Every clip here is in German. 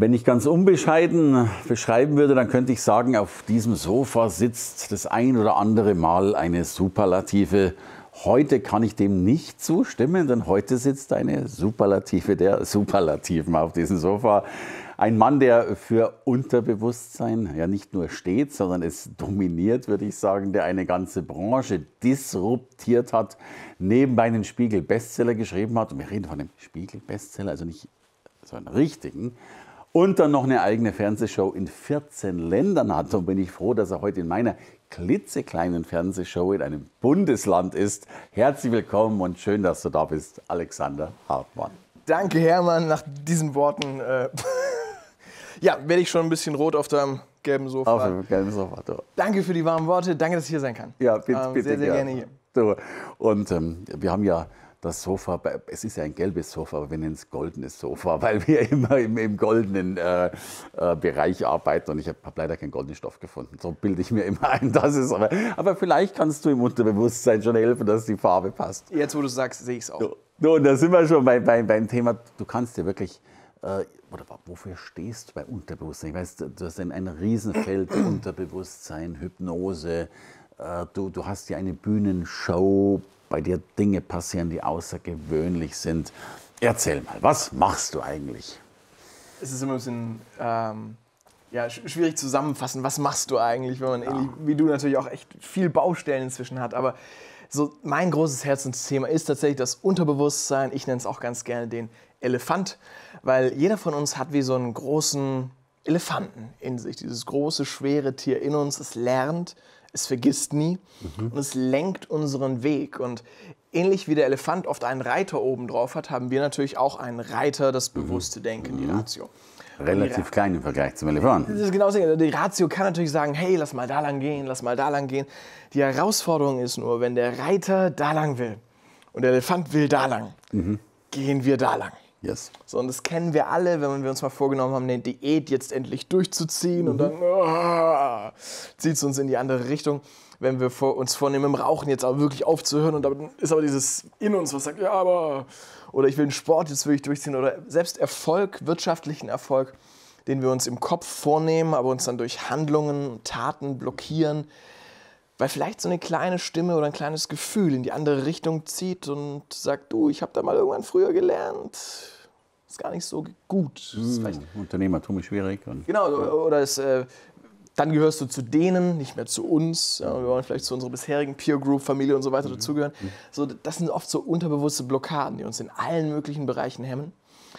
Wenn ich ganz unbescheiden beschreiben würde, dann könnte ich sagen, auf diesem Sofa sitzt das ein oder andere Mal eine Superlative. Heute kann ich dem nicht zustimmen, denn heute sitzt eine Superlative der Superlativen auf diesem Sofa. Ein Mann, der für Unterbewusstsein ja nicht nur steht, sondern es dominiert, würde ich sagen, der eine ganze Branche disruptiert hat, nebenbei einen Spiegel-Bestseller geschrieben hat. Und wir reden von einem Spiegel-Bestseller, also nicht so einen richtigen. Und dann noch eine eigene Fernsehshow in 14 Ländern hat. Und bin ich froh, dass er heute in meiner klitzekleinen Fernsehshow in einem Bundesland ist. Herzlich willkommen und schön, dass du da bist, Alexander Hartmann. Danke, Hermann, nach diesen Worten. Ja, werde ich schon ein bisschen rot auf deinem gelben Sofa. Auf dem gelben Sofa, du. Danke für die warmen Worte, danke, dass ich hier sein kann. Ja, bitte, sehr, sehr gerne hier. Du. Und wir haben ja das Sofa, es ist ja ein gelbes Sofa, aber wir nennen es goldenes Sofa, weil wir immer im goldenen Bereich arbeiten und ich habe leider keinen goldenen Stoff gefunden. So bilde ich mir immer ein, dass es aber vielleicht kannst du im Unterbewusstsein schon helfen, dass die Farbe passt. Jetzt, wo du sagst, sehe ich es auch. Du, und da sind wir schon beim Thema, du kannst dir wirklich, oder wofür stehst du bei Unterbewusstsein? Ich weiß, du hast ein Riesenfeld, Unterbewusstsein, Hypnose, du hast ja eine Bühnenshow, bei dir Dinge passieren, die außergewöhnlich sind. Erzähl mal, was machst du eigentlich? Es ist immer ein bisschen schwierig zusammenfassen, was machst du eigentlich, wenn man ähnlich wie du natürlich auch echt viel Baustellen inzwischen hat. Aber so mein großes Herzensthema ist tatsächlich das Unterbewusstsein. Ich nenne es auch ganz gerne den Elefant, weil jeder von uns hat wie so einen großen Elefanten in sich. Dieses große, schwere Tier in uns, es lernt, es vergisst nie und es lenkt unseren Weg. Und ähnlich wie der Elefant oft einen Reiter oben drauf hat, haben wir natürlich auch einen Reiter, das bewusste Denken, die Ratio. Relativ klein im Vergleich zum Elefanten. Das ist genau das. Die Ratio kann natürlich sagen, hey, lass mal da lang gehen, lass mal da lang gehen. Die Herausforderung ist nur, wenn der Reiter da lang will und der Elefant will da lang, gehen wir da lang. Yes. So, und das kennen wir alle, wenn wir uns mal vorgenommen haben, eine Diät jetzt endlich durchzuziehen und dann zieht es uns in die andere Richtung. Wenn wir uns vornehmen, im Rauchen jetzt aber wirklich aufzuhören und dann ist aber dieses in uns, was sagt, ja, aber, oder ich will den Sport jetzt wirklich durchziehen oder selbst Erfolg, wirtschaftlichen Erfolg, den wir uns im Kopf vornehmen, aber uns dann durch Handlungen und Taten blockieren, weil vielleicht so eine kleine Stimme oder ein kleines Gefühl in die andere Richtung zieht und sagt, du, ich habe da mal irgendwann früher gelernt, ist gar nicht so gut. Unternehmertum ist schwierig. Und genau, oder dann gehörst du zu denen, nicht mehr zu uns. Ja, wir wollen vielleicht zu unserer bisherigen Peer Group, Familie und so weiter dazugehören. So, das sind oft so unterbewusste Blockaden, die uns in allen möglichen Bereichen hemmen.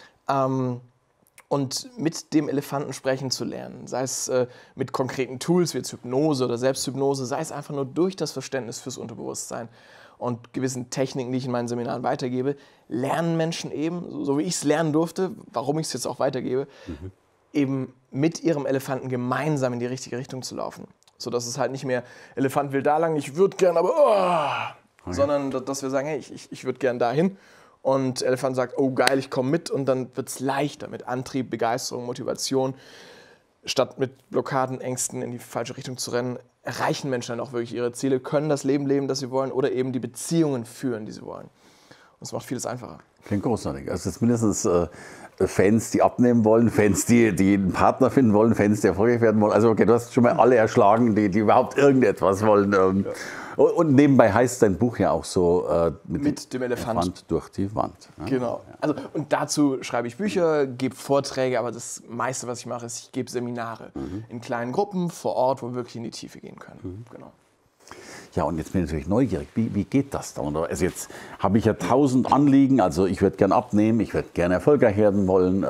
Und mit dem Elefanten sprechen zu lernen, sei es mit konkreten Tools wie jetzt Hypnose oder Selbsthypnose, sei es einfach nur durch das Verständnis fürs Unterbewusstsein und gewissen Techniken, die ich in meinen Seminaren weitergebe, lernen Menschen eben, so wie ich es lernen durfte, warum ich es jetzt auch weitergebe, eben mit ihrem Elefanten gemeinsam in die richtige Richtung zu laufen. Sodass es halt nicht mehr, Elefant will da lang, ich würde gern, aber sondern dass wir sagen, hey, ich würde gern dahin. Und Elefant sagt, oh geil, ich komme mit und dann wird es leichter mit Antrieb, Begeisterung, Motivation. Statt mit Blockaden, Ängsten in die falsche Richtung zu rennen, erreichen Menschen dann auch wirklich ihre Ziele, können das Leben leben, das sie wollen oder eben die Beziehungen führen, die sie wollen. Und es macht vieles einfacher. Klingt großartig. Also es ist mindestens Fans, die abnehmen wollen, Fans, die einen Partner finden wollen, Fans, die erfolgreich werden wollen. Also okay, du hast schon mal alle erschlagen, die überhaupt irgendetwas wollen. Ja. Und nebenbei heißt dein Buch ja auch so mit dem Elefant durch die Wand. Ja? Genau. Also, und dazu schreibe ich Bücher, gebe Vorträge, aber das meiste, was ich mache, ist, ich gebe Seminare in kleinen Gruppen vor Ort, wo wir wirklich in die Tiefe gehen können. Genau. Ja, und jetzt bin ich natürlich neugierig. Wie geht das dann? Also jetzt habe ich ja 1000 Anliegen. Also ich würde gerne abnehmen, ich würde gerne erfolgreich werden wollen.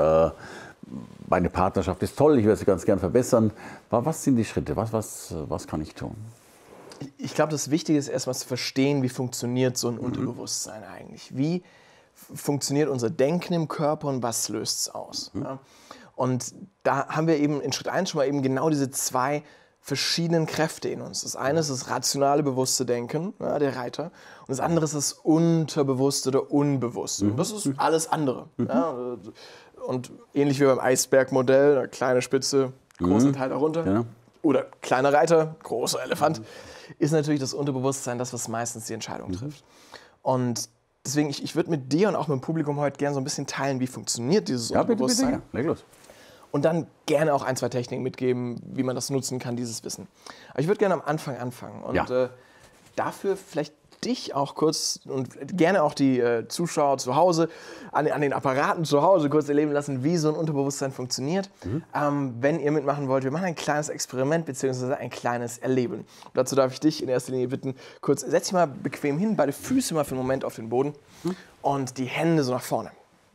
Meine Partnerschaft ist toll, ich würde sie ganz gerne verbessern. Was sind die Schritte? Was kann ich tun? Ich glaube, das Wichtige ist erstmal zu verstehen, wie funktioniert so ein Unterbewusstsein eigentlich. Wie funktioniert unser Denken im Körper und was löst es aus? Ja? Und da haben wir eben in Schritt 1 schon mal eben genau diese zwei verschiedenen Kräfte in uns. Das eine ist das rationale, bewusste Denken, ja, der Reiter. Und das andere ist das unterbewusste oder unbewusste. Und das ist alles andere. Ja. Und ähnlich wie beim Eisbergmodell, eine kleine Spitze, großer Teil darunter. Ja. Oder kleiner Reiter, großer Elefant, ist natürlich das Unterbewusstsein das, was meistens die Entscheidung trifft. Und deswegen, ich würde mit dir und auch mit dem Publikum heute gerne so ein bisschen teilen, wie funktioniert dieses Unterbewusstsein. Bitte. Leg los. Und dann gerne auch ein, zwei Techniken mitgeben, wie man das nutzen kann, dieses Wissen. Aber ich würde gerne am Anfang anfangen. Und dafür vielleicht dich auch kurz und gerne auch die Zuschauer zu Hause, an den Apparaten zu Hause kurz erleben lassen, wie so ein Unterbewusstsein funktioniert. Wenn ihr mitmachen wollt, wir machen ein kleines Experiment bzw. ein kleines Erleben. Und dazu darf ich dich in erster Linie bitten, kurz setz dich mal bequem hin, beide Füße mal für einen Moment auf den Boden und die Hände so nach vorne.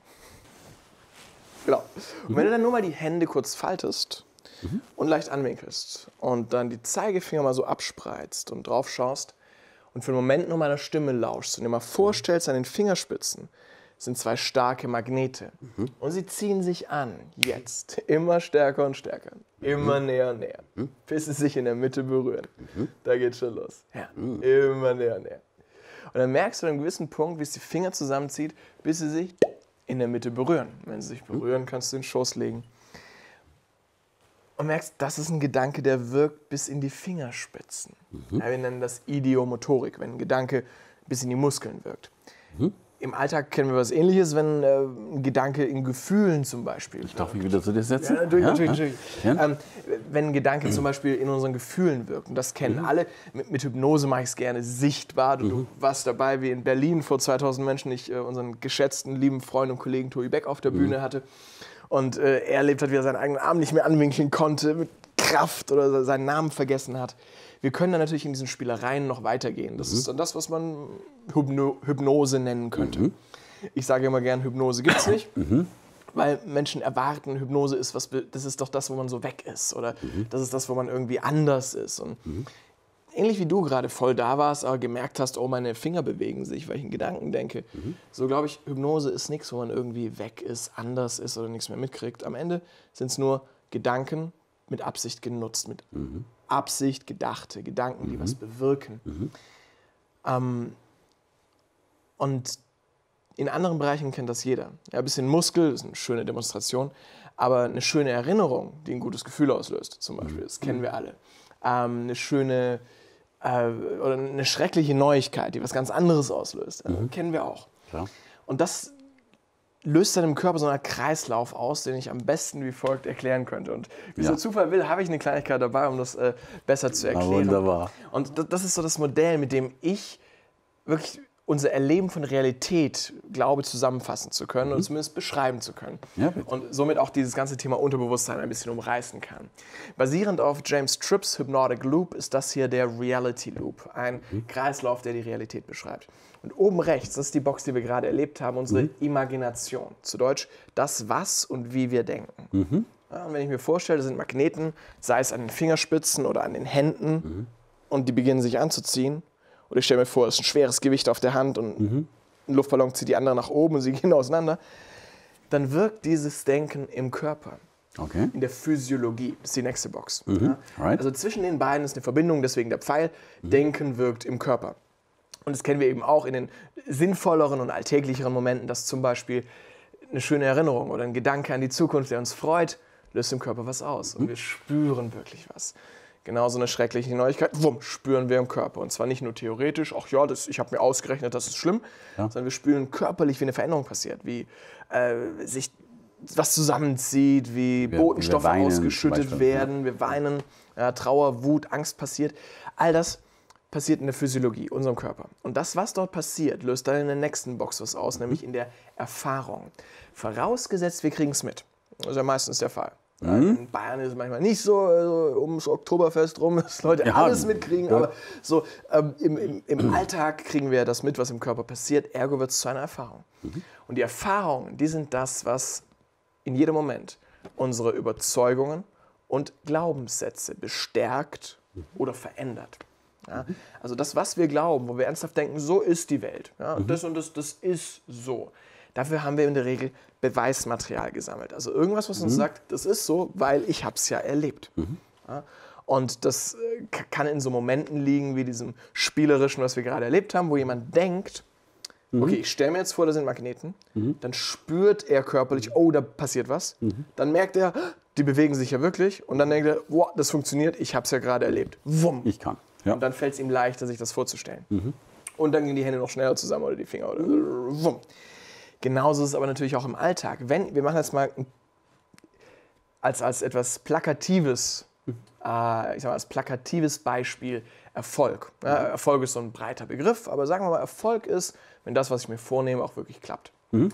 Genau. Und wenn du dann nur mal die Hände kurz faltest und leicht anwinkelst und dann die Zeigefinger mal so abspreizt und drauf schaust und für einen Moment nur meiner Stimme lauschst und dir mal vorstellst, an den Fingerspitzen sind zwei starke Magnete und sie ziehen sich an, jetzt, immer stärker und stärker, immer näher und näher, bis sie sich in der Mitte berühren. Da geht's schon los. Ja, immer näher und näher. Und dann merkst du an einem gewissen Punkt, wie es die Finger zusammenzieht, bis sie sich in der Mitte berühren. Wenn sie sich berühren, kannst du den Schoß legen. Und merkst, das ist ein Gedanke, der wirkt bis in die Fingerspitzen. Ja, wir nennen das Ideomotorik, wenn ein Gedanke bis in die Muskeln wirkt. Im Alltag kennen wir was Ähnliches, wenn ein Gedanke in Gefühlen zum Beispiel wirkt. Darf ich wieder zu dir setzen? Ja, natürlich. Ja? Wenn ein Gedanke zum Beispiel in unseren Gefühlen wirkt, und das kennen alle, mit Hypnose mache ich es gerne sichtbar. Du warst dabei, wie in Berlin vor 2000 Menschen ich unseren geschätzten, lieben Freund und Kollegen Tobi Beck auf der Bühne hatte. Und er erlebt hat, wie er seinen eigenen Arm nicht mehr anwinkeln konnte, mit Kraft oder seinen Namen vergessen hat. Wir können dann natürlich in diesen Spielereien noch weitergehen. Das ist dann das, was man Hypnose nennen könnte. Ich sage immer gern, Hypnose gibt es nicht, weil Menschen erwarten, Hypnose ist das ist doch das, wo man so weg ist oder das ist das, wo man irgendwie anders ist. Und ähnlich wie du gerade voll da warst, aber gemerkt hast, oh, meine Finger bewegen sich, weil ich in Gedanken denke. So glaube ich, Hypnose ist nichts, wo man irgendwie weg ist, anders ist oder nichts mehr mitkriegt. Am Ende sind es nur Gedanken mit Absicht genutzt, mit Absicht gedachte Gedanken, die was bewirken. Und in anderen Bereichen kennt das jeder. Ja, ein bisschen Muskel, das ist eine schöne Demonstration, aber eine schöne Erinnerung, die ein gutes Gefühl auslöst, zum Beispiel, das kennen wir alle. Eine schöne oder eine schreckliche Neuigkeit, die was ganz anderes auslöst, kennen wir auch. Klar. Und das löst dann im Körper so einen Kreislauf aus, den ich am besten wie folgt erklären könnte. Und wie es der Zufall will, habe ich eine Kleinigkeit dabei, um das besser zu erklären. Wunderbar. Und das ist so das Modell, mit dem ich wirklich unser Erleben von Realität glaube, zusammenfassen zu können und zumindest beschreiben zu können. Ja, und somit auch dieses ganze Thema Unterbewusstsein ein bisschen umreißen kann. Basierend auf James Tripps Hypnotic Loop ist das hier der Reality Loop, ein Kreislauf, der die Realität beschreibt. Und oben rechts, das ist die Box, die wir gerade erlebt haben, unsere Imagination. Zu Deutsch, das, was und wie wir denken. Ja, und wenn ich mir vorstelle, das sind Magneten, sei es an den Fingerspitzen oder an den Händen, und die beginnen sich anzuziehen, oder ich stelle mir vor, es ist ein schweres Gewicht auf der Hand und ein Luftballon zieht die andere nach oben und sie gehen auseinander. Dann wirkt dieses Denken im Körper. Okay. In der Physiologie. Das ist die nächste Box. Right. Also zwischen den beiden ist eine Verbindung, deswegen der Pfeil. Denken wirkt im Körper. Und das kennen wir eben auch in den sinnvolleren und alltäglicheren Momenten, dass zum Beispiel eine schöne Erinnerung oder ein Gedanke an die Zukunft, der uns freut, löst im Körper was aus. Und wir spüren wirklich was. Genauso eine schreckliche Neuigkeit, wumm, spüren wir im Körper. Und zwar nicht nur theoretisch, ach ja, ich habe mir ausgerechnet, das ist schlimm, sondern wir spüren körperlich, wie eine Veränderung passiert, wie sich was zusammenzieht, wie Botenstoffe weinen, ausgeschüttet werden, wir weinen, Trauer, Wut, Angst passiert. All das passiert in der Physiologie, unserem Körper. Und das, was dort passiert, löst dann in der nächsten Box was aus, nämlich in der Erfahrung. Vorausgesetzt, wir kriegen es mit. Das ist ja meistens der Fall. In Bayern ist es manchmal nicht so, ums Oktoberfest rum, dass Leute alles mitkriegen, aber so im Alltag kriegen wir das mit, was im Körper passiert, ergo wird es zu einer Erfahrung. Und die Erfahrungen, die sind das, was in jedem Moment unsere Überzeugungen und Glaubenssätze bestärkt oder verändert. Ja? Also das, was wir glauben, wo wir ernsthaft denken, so ist die Welt, ja? Das und das ist so. Dafür haben wir in der Regel Beweismaterial gesammelt. Also irgendwas, was uns sagt, das ist so, weil ich habe es ja erlebt. Ja? Und das kann in so Momenten liegen wie diesem Spielerischen, was wir gerade erlebt haben, wo jemand denkt, okay, ich stelle mir jetzt vor, da sind Magneten, dann spürt er körperlich, oh, da passiert was. Dann merkt er, die bewegen sich ja wirklich. Und dann denkt er, wow, das funktioniert, ich habe es ja gerade erlebt. Wumm. Ich kann. Ja. Und dann fällt es ihm leichter, sich das vorzustellen. Und dann gehen die Hände noch schneller zusammen oder die Finger. Oder wumm. Genauso ist es aber natürlich auch im Alltag. Wir machen jetzt mal als etwas Plakatives, ich sag mal, als plakatives Beispiel Erfolg. Ja, Erfolg ist so ein breiter Begriff, aber sagen wir mal, Erfolg ist, wenn das, was ich mir vornehme, auch wirklich klappt.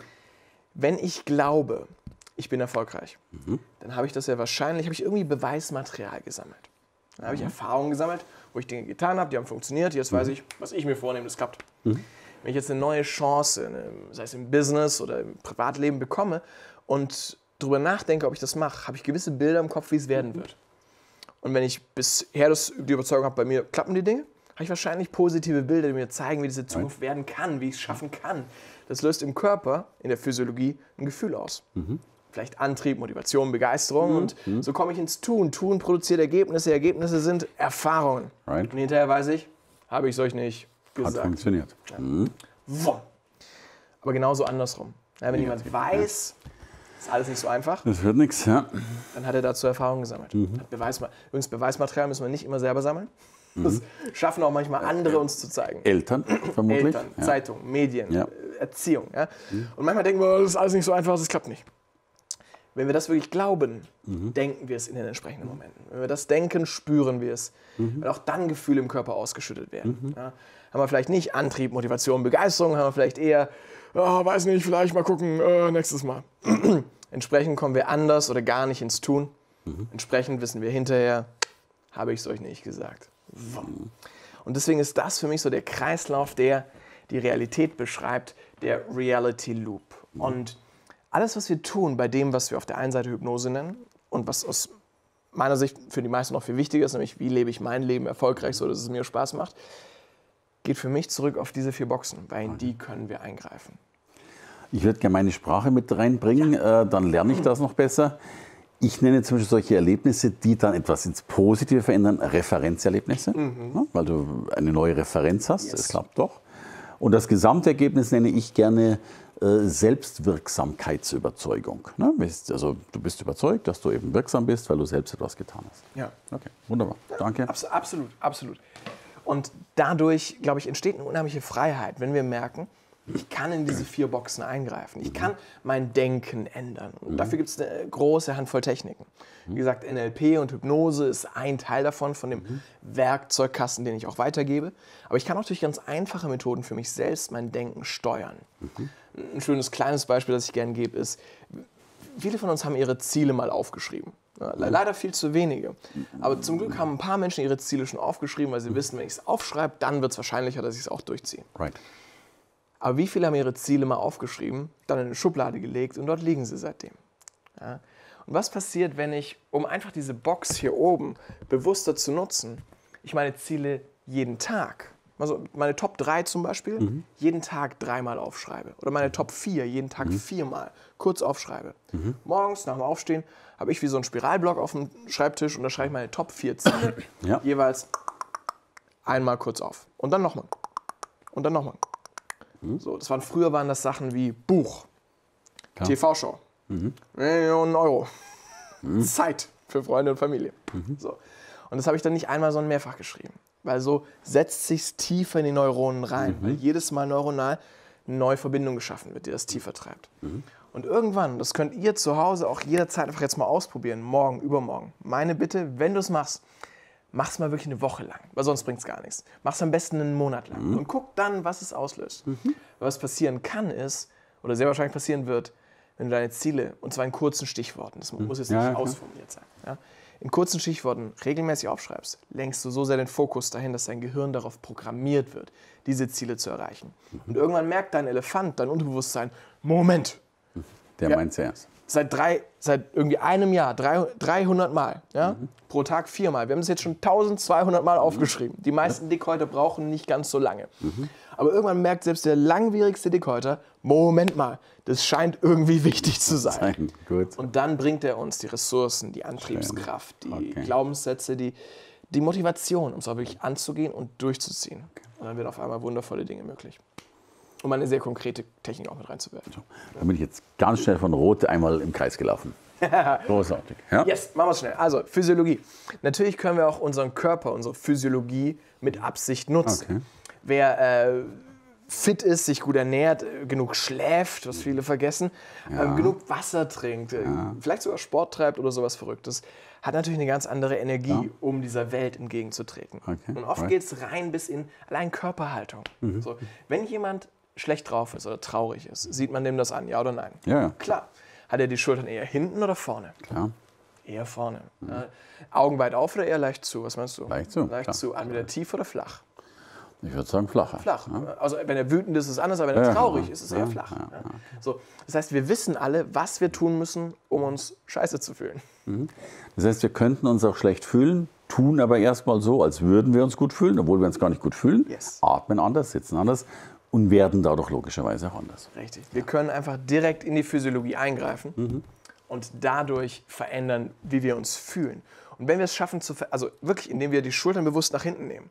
Wenn ich glaube, ich bin erfolgreich, dann habe ich das ja wahrscheinlich, habe ich irgendwie Beweismaterial gesammelt. Dann habe ich Erfahrungen gesammelt, wo ich Dinge getan habe, die haben funktioniert, jetzt weiß ich, was ich mir vornehme, das klappt. Wenn ich jetzt eine neue Chance, sei es im Business oder im Privatleben bekomme und darüber nachdenke, ob ich das mache, habe ich gewisse Bilder im Kopf, wie es werden wird. Und wenn ich bisher die Überzeugung habe, bei mir klappen die Dinge, habe ich wahrscheinlich positive Bilder, die mir zeigen, wie diese Zukunft werden kann, wie ich es schaffen kann. Das löst im Körper, in der Physiologie, ein Gefühl aus. Vielleicht Antrieb, Motivation, Begeisterung und so komme ich ins Tun. Tun produziert Ergebnisse, Ergebnisse sind Erfahrungen. Und hinterher weiß ich, habe ich es euch nicht gesagt. Hat funktioniert. Ja. Aber genauso andersrum. Ja, wenn jemand weiß, ist alles nicht so einfach, Das wird nichts, ja. dann hat er dazu Erfahrungen gesammelt. Übrigens, Beweismaterial müssen wir nicht immer selber sammeln. Das schaffen auch manchmal andere uns zu zeigen. Eltern, vermutlich. Eltern, Zeitungen, Medien, Erziehung. Ja? Und manchmal denken wir, das ist alles nicht so einfach, das klappt nicht. Wenn wir das wirklich glauben, denken wir es in den entsprechenden Momenten. Wenn wir das denken, spüren wir es. Weil auch dann Gefühle im Körper ausgeschüttet werden. Ja? Haben wir vielleicht nicht Antrieb, Motivation, Begeisterung, haben wir vielleicht eher, weiß nicht, vielleicht mal gucken, nächstes Mal. Entsprechend kommen wir anders oder gar nicht ins Tun. Entsprechend wissen wir hinterher, habe ich es euch nicht gesagt. Und deswegen ist das für mich so der Kreislauf, der die Realität beschreibt, der Reality Loop. Und alles, was wir tun bei dem, was wir auf der einen Seite Hypnose nennen und was aus meiner Sicht für die meisten noch viel wichtiger ist, nämlich wie lebe ich mein Leben erfolgreich, so dass es mir Spaß macht, geht für mich zurück auf diese 4 Boxen, weil in die können wir eingreifen. Ich würde gerne meine Sprache mit reinbringen, dann lerne ich das noch besser. Ich nenne zum Beispiel solche Erlebnisse, die dann etwas ins Positive verändern, Referenzerlebnisse, weil du eine neue Referenz hast, es klappt doch. Und das Gesamtergebnis nenne ich gerne Selbstwirksamkeitsüberzeugung. Also du bist überzeugt, dass du eben wirksam bist, weil du selbst etwas getan hast. Ja. Okay, wunderbar. Danke. Absolut, absolut. Und dadurch, glaube ich, entsteht eine unheimliche Freiheit, wenn wir merken, ich kann in diese 4 Boxen eingreifen. Ich kann mein Denken ändern. Und dafür gibt es eine große Handvoll Techniken. Wie gesagt, NLP und Hypnose ist ein Teil davon, von dem Werkzeugkasten, den ich auch weitergebe. Aber ich kann auch durch ganz einfache Methoden für mich selbst mein Denken steuern. Ein schönes kleines Beispiel, das ich gerne gebe, ist, viele von uns haben ihre Ziele mal aufgeschrieben. Ja, leider viel zu wenige. Aber zum Glück haben ein paar Menschen ihre Ziele schon aufgeschrieben, weil sie wissen, wenn ich es aufschreibe, dann wird es wahrscheinlicher, dass ich es auch durchziehe. Right. Aber wie viele haben ihre Ziele mal aufgeschrieben, dann in eine Schublade gelegt und dort liegen sie seitdem? Ja. Und was passiert, wenn ich, um einfach diese Box hier oben bewusster zu nutzen, ich meine Ziele jeden Tag, also meine Top 3 zum Beispiel, jeden Tag 3-mal aufschreibe. Oder meine Top 4 jeden Tag 4-mal kurz aufschreibe. Morgens nach dem Aufstehen habe ich wie so einen Spiralblock auf dem Schreibtisch und da schreibe ich meine Top 4 Ziele jeweils einmal kurz auf. Und dann nochmal. Und dann nochmal. So, früher waren das Sachen wie Buch, TV-Show, Millionen Euro, Zeit für Freunde und Familie. So. Und das habe ich dann nicht einmal, sondern mehrfach geschrieben. Weil so setzt sich tiefer in die Neuronen rein. Weil jedes Mal neuronal eine neue Verbindung geschaffen wird, die das tiefer treibt. Und irgendwann, das könnt ihr zu Hause auch jederzeit einfach jetzt mal ausprobieren, morgen, übermorgen. Meine Bitte, wenn du es machst, mach's mal wirklich eine Woche lang, weil sonst bringt's gar nichts. Mach's am besten einen Monat lang und guck dann, was es auslöst. Was passieren kann ist, oder sehr wahrscheinlich passieren wird, wenn du deine Ziele, und zwar in kurzen Stichworten, das muss jetzt nicht ausformuliert sein, in kurzen Stichworten regelmäßig aufschreibst, lenkst du so sehr den Fokus dahin, dass dein Gehirn darauf programmiert wird, diese Ziele zu erreichen. Und irgendwann merkt dein Elefant, dein Unterbewusstsein, Moment. Der meint's erst. Seit irgendwie einem Jahr, 300 Mal, pro Tag 4-mal. Wir haben es jetzt schon 1200 Mal aufgeschrieben. Die meisten Dickhäuter brauchen nicht ganz so lange. Aber irgendwann merkt selbst der langwierigste Dickhäuter, Moment mal, das scheint irgendwie wichtig zu sein. Gut. Und dann bringt er uns die Ressourcen, die Antriebskraft, die Glaubenssätze, die Motivation, um es auch wirklich anzugehen und durchzuziehen. Und dann werden auf einmal wundervolle Dinge möglich. Um eine sehr konkrete Technik auch mit reinzuwerfen. So, dann bin ich jetzt ganz schnell von Rot einmal im Kreis gelaufen. Großartig. Ja? Yes, machen wir es schnell. Also, Physiologie. Natürlich können wir auch unseren Körper, unsere Physiologie mit Absicht nutzen. Wer fit ist, sich gut ernährt, genug schläft, was viele vergessen, genug Wasser trinkt, vielleicht sogar Sport treibt oder sowas Verrücktes, hat natürlich eine ganz andere Energie, um dieser Welt entgegenzutreten. Okay. Und oft geht es rein bis in allein Körperhaltung. So, wenn jemand schlecht drauf ist oder traurig ist, sieht man dem das an, ja oder nein? Ja. Klar. Hat er die Schultern eher hinten oder vorne? Klar. Eher vorne. Augen weit auf oder eher leicht zu? Was meinst du? Leicht zu. Leicht zu. Entweder tief oder flach? Ich würde sagen flacher. Flach. Ja. Also wenn er wütend ist, ist es anders, aber wenn er traurig ist, ist es eher flach. Ja. So, das heißt, wir wissen alle, was wir tun müssen, um uns scheiße zu fühlen. Das heißt, wir könnten uns auch schlecht fühlen, tun aber erstmal so, als würden wir uns gut fühlen, obwohl wir uns gar nicht gut fühlen, atmen anders, sitzen anders und werden dadurch logischerweise auch anders. Richtig. Wir können einfach direkt in die Physiologie eingreifen und dadurch verändern, wie wir uns fühlen. Und wenn wir es schaffen, also wirklich, indem wir die Schultern bewusst nach hinten nehmen,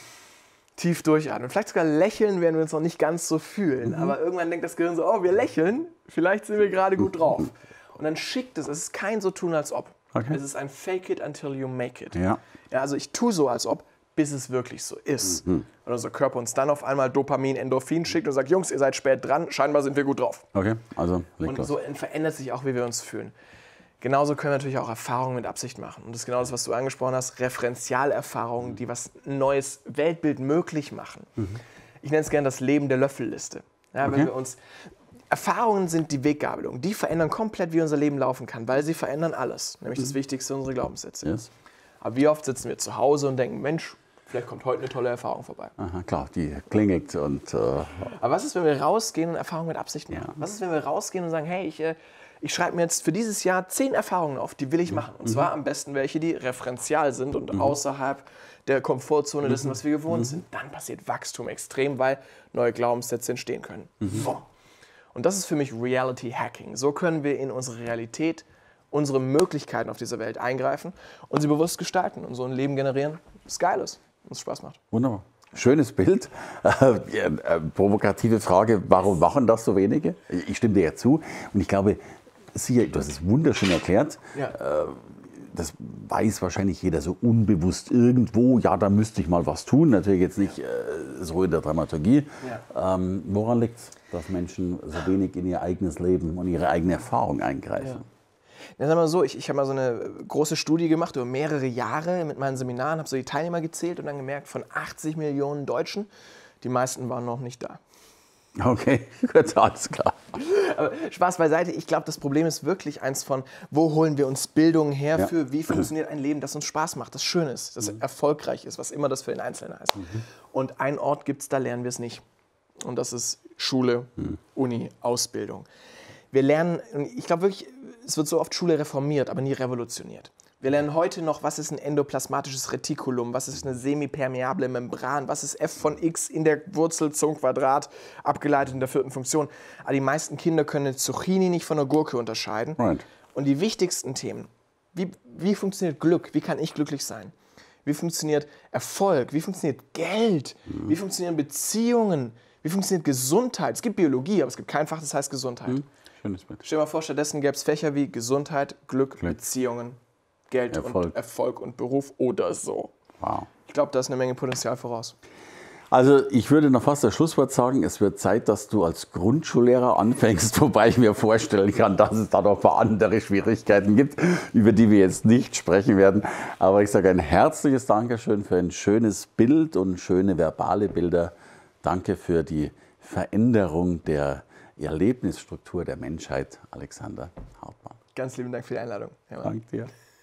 tief durchatmen. Vielleicht sogar lächeln, werden wir uns noch nicht ganz so fühlen. Aber irgendwann denkt das Gehirn so, oh, wir lächeln, vielleicht sind wir gerade gut drauf. Und dann schickt es ist kein so tun, als ob. Okay. Es ist ein fake it until you make it. Ja, also ich tue so, als ob, bis es wirklich so ist. Und unser Körper uns dann auf einmal Dopamin, Endorphin schickt und sagt, Jungs, ihr seid spät dran, scheinbar sind wir gut drauf. Okay, also und so verändert sich auch, wie wir uns fühlen. Genauso können wir natürlich auch Erfahrungen mit Absicht machen. Und das ist genau das, was du angesprochen hast, Referenzialerfahrungen, die was ein neues Weltbild möglich machen. Ich nenne es gerne das Leben der Löffelliste. Ja, wenn wir uns Erfahrungen sind die Weggabelung. Die verändern komplett, wie unser Leben laufen kann, weil sie verändern alles. Nämlich das Wichtigste, unsere Glaubenssätze. Yes. Aber wie oft sitzen wir zu Hause und denken, Mensch, vielleicht kommt heute eine tolle Erfahrung vorbei. Aha, klar, die klingelt und... Aber was ist, wenn wir rausgehen und Erfahrungen mit Absicht machen? Was ist, wenn wir rausgehen und sagen, hey, ich schreibe mir jetzt für dieses Jahr 10 Erfahrungen auf, die will ich machen. Und zwar am besten welche, die referenzial sind und außerhalb der Komfortzone dessen, was wir gewohnt sind. Dann passiert Wachstum extrem, weil neue Glaubenssätze entstehen können. Und das ist für mich Reality Hacking. So können wir in unsere Realität, unsere Möglichkeiten auf dieser Welt eingreifen und sie bewusst gestalten und so ein Leben generieren, das geil ist und es Spaß macht. Wunderbar. Schönes Bild. Provokative Frage, warum machen das so wenige? Ich stimme dir ja zu. Und ich glaube, du hast es wunderschön erklärt. Ja. Das weiß wahrscheinlich jeder so unbewusst irgendwo. Ja, da müsste ich mal was tun. Natürlich jetzt nicht so in der Dramaturgie. Ja. Woran liegt es, dass Menschen so wenig in ihr eigenes Leben und ihre eigene Erfahrung eingreifen? Ja. Ja, sag mal so, ich habe mal so eine große Studie gemacht über mehrere Jahre mit meinen Seminaren, habe so die Teilnehmer gezählt und dann gemerkt, von 80 Millionen Deutschen, die meisten waren noch nicht da. Okay, gut, alles klar. Aber Spaß beiseite, ich glaube, das Problem ist wirklich eins von, wo holen wir uns Bildung her für, wie funktioniert ein Leben, das uns Spaß macht, das schön ist, das erfolgreich ist, was immer das für den Einzelnen heißt. Und einen Ort gibt es, da lernen wir es nicht. Und das ist Schule, Uni, Ausbildung. Wir lernen, ich glaube wirklich, es wird so oft Schule reformiert, aber nie revolutioniert. Wir lernen heute noch, was ist ein endoplasmatisches Retikulum, was ist eine semipermeable Membran, was ist f von x in der Wurzel zum Quadrat, abgeleitet in der 4. Funktion. Aber die meisten Kinder können eine Zucchini nicht von einer Gurke unterscheiden. Right. Und die wichtigsten Themen, wie funktioniert Glück, wie kann ich glücklich sein? Wie funktioniert Erfolg, wie funktioniert Geld, wie funktionieren Beziehungen, wie funktioniert Gesundheit? Es gibt Biologie, aber es gibt kein Fach, das heißt Gesundheit. Schönes Bild. Stell dir mal vor, stattdessen gäbe es Fächer wie Gesundheit, Glück, Beziehungen, Geld und Erfolg und Beruf oder so. Wow. Ich glaube, da ist eine Menge Potenzial voraus. Also ich würde noch fast das Schlusswort sagen, es wird Zeit, dass du als Grundschullehrer anfängst, wobei ich mir vorstellen kann, dass es da noch ein paar andere Schwierigkeiten gibt, über die wir jetzt nicht sprechen werden. Aber ich sage ein herzliches Dankeschön für ein schönes Bild und schöne verbale Bilder. Danke für die Veränderung der Erlebnisstruktur der Menschheit, Alexander Hartmann. Ganz lieben Dank für die Einladung. Danke dir.